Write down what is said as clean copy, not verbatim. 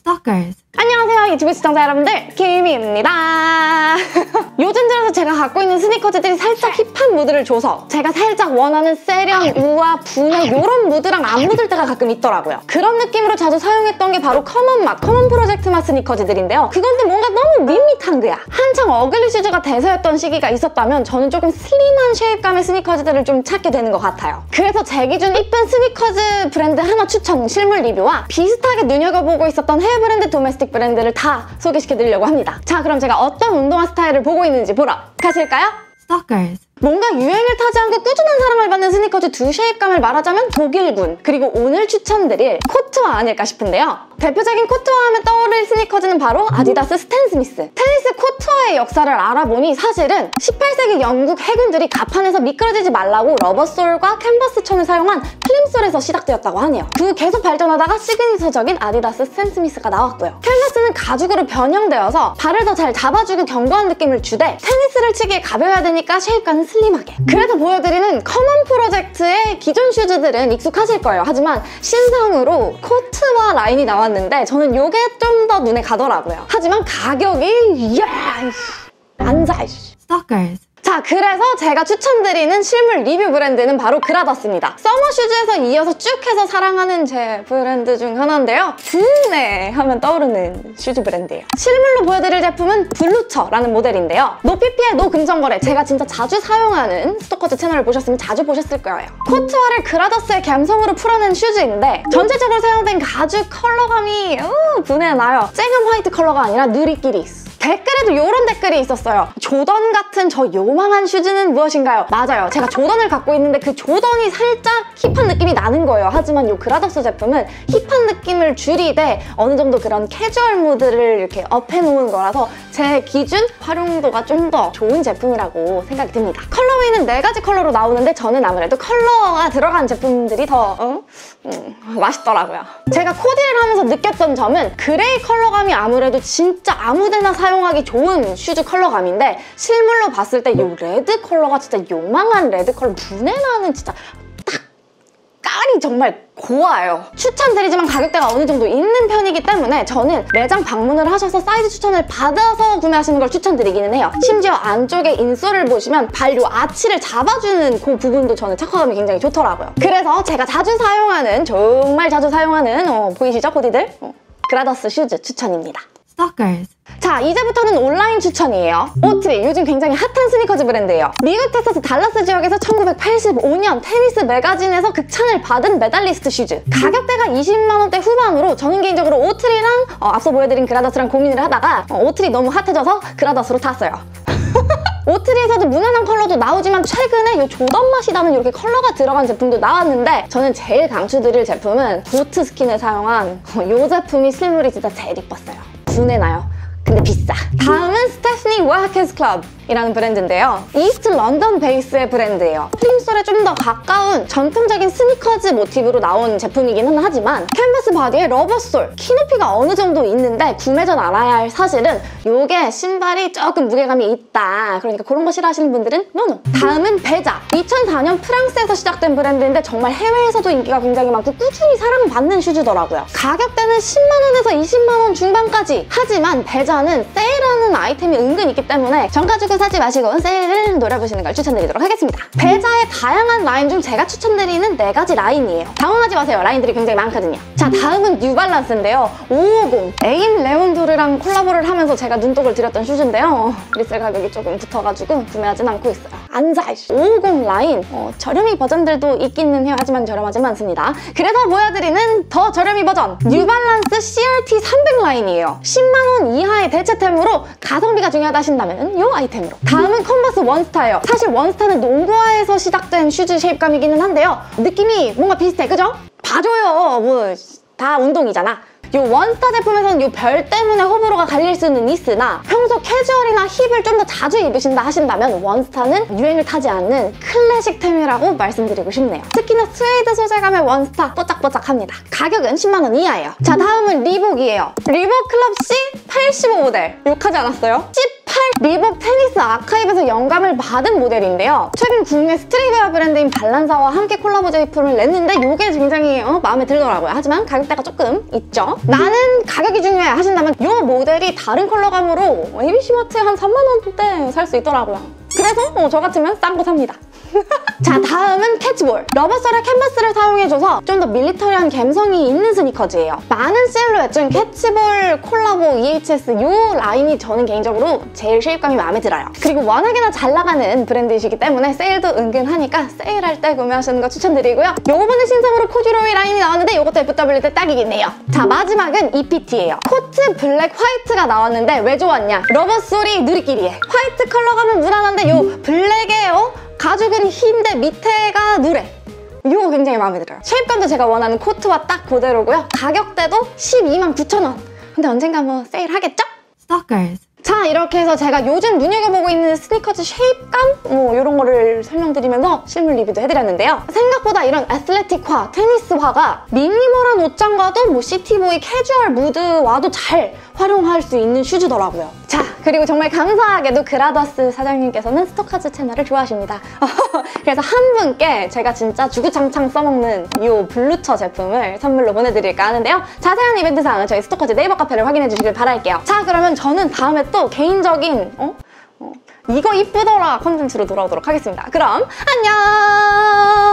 Stalkers. 안녕하세요 유튜브 시청자 여러분들, 김희입니다. 요즘 들어서 제가 갖고 있는 스니커즈들이 살짝 힙한 무드를 줘서 제가 살짝 원하는 세련, 우아, 분해 이런 무드랑 안 묻을 때가 가끔 있더라고요. 그런 느낌으로 자주 사용했던 게 바로 커먼 프로젝트 맛 스니커즈들인데요. 그건 또 뭔가 너무 밋밋한 거야. 한창 어글리 슈즈가 대세였던 시기가 있었다면 저는 조금 슬림한 쉐입감의 스니커즈들을 좀 찾게 되는 것 같아요. 그래서 제 기준 이쁜 스니커즈 브랜드 하나 추천 실물 리뷰와 비슷하게 눈여겨보고 있었던 해외 브랜드, 도메스틱 브랜드를 다 소개시켜드리려고 합니다. 자, 그럼 제가 어떤 운동화 스타일을 보고 있는지 보러 가실까요? Stalkers. 뭔가 유행을 타지 않고 꾸준한 사랑을 받는 스니커즈 두 쉐입감을 말하자면 독일군, 그리고 오늘 추천드릴 코트와 아닐까 싶은데요. 대표적인 코트와 하면 떠오를 스니커즈는 바로 아디다스 스탠 스미스. 테니스 코트와의 역사를 알아보니 사실은 18세기 영국 해군들이 가판에서 미끄러지지 말라고 러버솔과 캔버스 천을 사용한 필름솔에서 시작되었다고 하네요. 그 계속 발전하다가 시그니처적인 아디다스 스탠 스미스가 나왔고요. 캔버스는 가죽으로 변형되어서 발을 더 잘 잡아주고 견고한 느낌을 주되 테니스를 치기에 가벼워야 되니까 쉐입감은 슬림하게. 그래서 보여드리는 커먼 프로젝트의 기존 슈즈들은 익숙하실 거예요. 하지만 신상으로 코트와 라인이 나왔는데 저는 이게 좀 더 눈에 가더라고요. 하지만 가격이 안 사. Stalkers. 자, 그래서 제가 추천드리는 실물 리뷰 브랜드는 바로 그라더스입니다. 서머 슈즈에서 이어서 쭉 해서 사랑하는 제 브랜드 중 하나인데요. 분해 하면 떠오르는 슈즈 브랜드예요. 실물로 보여드릴 제품은 블루처라는 모델인데요. 노피피의 노금전거래, 제가 진짜 자주 사용하는 스토커즈 채널을 보셨으면 자주 보셨을 거예요. 코트와를 그라더스의 감성으로 풀어낸 슈즈인데 전체적으로 사용된 가죽 컬러감이 분해나요. 쨍한 화이트 컬러가 아니라 누리끼리 있어. 댓글에도 이런 댓글이 있었어요. 조던 같은 저 요망한 슈즈는 무엇인가요? 맞아요. 제가 조던을 갖고 있는데 그 조던이 살짝 힙한 느낌이 나는 거예요. 하지만 이 그라더스 제품은 힙한 느낌을 줄이되 어느 정도 그런 캐주얼 무드를 이렇게 업해놓은 거라서 제 기준 활용도가 좀 더 좋은 제품이라고 생각이 듭니다. 컬러웨이는 4가지 컬러로 나오는데 저는 아무래도 컬러가 들어간 제품들이 더 맛있더라고요. 제가 코디를 하면서 느꼈던 점은 그레이 컬러감이 아무래도 진짜 아무데나 사용하기 좋은 슈즈 컬러감인데 실물로 봤을 때 이 레드 컬러가 진짜 요망한 레드 컬러, 분해나는 진짜 딱 깔이 정말 고와요. 추천드리지만 가격대가 어느 정도 있는 편이기 때문에 저는 매장 방문을 하셔서 사이즈 추천을 받아서 구매하시는 걸 추천드리기는 해요. 심지어 안쪽에 인솔을 보시면 발 요 아치를 잡아주는 그 부분도 저는 착화감이 굉장히 좋더라고요. 그래서 제가 자주 사용하는, 정말 자주 사용하는 보이시죠 코디들? 그라더스 슈즈 추천입니다. Stalkers. 자, 이제부터는 온라인 추천이에요. 오트리, 요즘 굉장히 핫한 스니커즈 브랜드예요. 미국 텍사스 달라스 지역에서 1985년 테니스 매거진에서 극찬을 받은 메달리스트 슈즈. 가격대가 20만 원대 후반으로 저는 개인적으로 오트리랑 앞서 보여드린 그라더스랑 고민을 하다가 오트리 너무 핫해져서 그라더스로 탔어요. 오트리에서도 무난한 컬러도 나오지만 최근에 이 조던 맛이 나는 이렇게 컬러가 들어간 제품도 나왔는데 저는 제일 강추드릴 제품은 보트 스킨을 사용한 이 제품이 실물이 진짜 제일 이뻤어요. 분해나요. 근데 비싸. 다음은 스테프니 와하케스 클럽이라는 브랜드인데요. 이스트 런던 베이스의 브랜드예요. 플림솔에 좀 더 가까운 전통적인 스니커즈 모티브로 나온 제품이기는 하지만 캔버스 바디에 러버솔, 키높이가 어느 정도 있는데 구매 전 알아야 할 사실은 이게 신발이 조금 무게감이 있다. 그러니까 그런 거 싫어하시는 분들은 노노. 다음은 베자. 2004년 프랑스에서 시작된 브랜드인데 정말 해외에서도 인기가 굉장히 많고 꾸준히 사랑받는 슈즈더라고요. 가격대는 10만 원에서 20만 원 중반까지. 하지만 베자는 세일하는 아이템이 은근 있기 때문에 정 가지고 사지 마시고 세일을 노려보시는 걸 추천드리도록 하겠습니다. 베자의 다양한 라인 중 제가 추천드리는 4가지 라인이에요. 당황하지 마세요. 라인들이 굉장히 많거든요. 자, 다음은 뉴발란스인데요. 550 에임 레온도르랑 콜라보를 하면서 제가 눈독을 들였던 슈즈인데요. 리셀 가격이 조금 붙어가지고 구매하진 않고 있어요. 안자! 550 라인 저렴이 버전들도 있기는 해요. 하지만 저렴하지는 않습니다. 그래서 보여드리는 더 저렴이 버전 뉴발란스 CRT 300 라인이에요. 10만 원 이하의 대체템으로 가성비가 중요하다 하신다면 이 아이템으로. 다음은 컨버스 원스타예요. 사실 원스타는 농구화에서 시작된 슈즈 쉐입감이기는 한데요. 느낌이 뭔가 비슷해, 그죠? 봐줘요. 뭐 다 운동이잖아. 이 원스타 제품에서는 이 별 때문에 호불호가 갈릴 수는 있으나 평소 캐주얼이나 힙을 좀 더 자주 입으신다 하신다면 원스타는 유행을 타지 않는 클래식템이라고 말씀드리고 싶네요. 특히나 스웨이드 소재감의 원스타 뽀짝뽀짝합니다. 가격은 10만 원 이하예요. 자, 다음은 리복이에요. 리복 클럽 C85 모델 욕하지 않았어요? 리복 테니스 아카이브에서 영감을 받은 모델인데요. 최근 국내 스트리트웨어 브랜드인 발란사와 함께 콜라보 제품을 냈는데 이게 굉장히 마음에 들더라고요. 하지만 가격대가 조금 있죠. 나는 가격이 중요해 하신다면 이 모델이 다른 컬러감으로 ABC마트에 한 3만 원대 살 수 있더라고요. 그래서 저 같으면 싼 거 삽니다. 자, 다음은 캐치볼. 러버솔에 캔버스를 사용해줘서 좀 더 밀리터리한 감성이 있는 스니커즈예요. 많은 실루엣 중 캐치볼, 콜라보, EHS 이 라인이 저는 개인적으로 제일 쉐입감이 마음에 들어요. 그리고 워낙에나 잘 나가는 브랜드이시기 때문에 세일도 은근하니까 세일할 때 구매하시는 거 추천드리고요. 요번에 신상으로 코듀로이 라인이 나왔는데 이것도 FW 때 딱이겠네요. 자, 마지막은 EPT예요. 코트 블랙 화이트가 나왔는데 왜 좋았냐? 러버솔이 누리끼리에 화이트 컬러감은 무난한데 요 블랙에 가죽은 흰데 밑에가 누래. 이거 굉장히 마음에 들어요. 쉐입감도 제가 원하는 코트와 딱 그대로고요. 가격대도 129,000원. 근데 언젠가 뭐 세일하겠죠? Stalkers. 자, 이렇게 해서 제가 요즘 눈여겨보고 있는 스니커즈 쉐입감? 이런 거를 설명드리면서 실물 리뷰도 해드렸는데요. 생각보다 이런 애슬레틱화, 테니스화가 미니멀한 옷장과도 시티보이 캐주얼 무드와도 잘 활용할 수 있는 슈즈더라고요. 자, 그리고 정말 감사하게도 그라더스 사장님께서는 스토커즈 채널을 좋아하십니다. 그래서 한 분께 제가 진짜 주구장창 써먹는 이 블루처 제품을 선물로 보내드릴까 하는데요. 자세한 이벤트 사항은 저희 스토커즈 네이버 카페를 확인해 주시길 바랄게요. 자, 그러면 저는 다음에 또 개인적인 이거 이쁘더라 컨텐츠로 돌아오도록 하겠습니다. 그럼 안녕!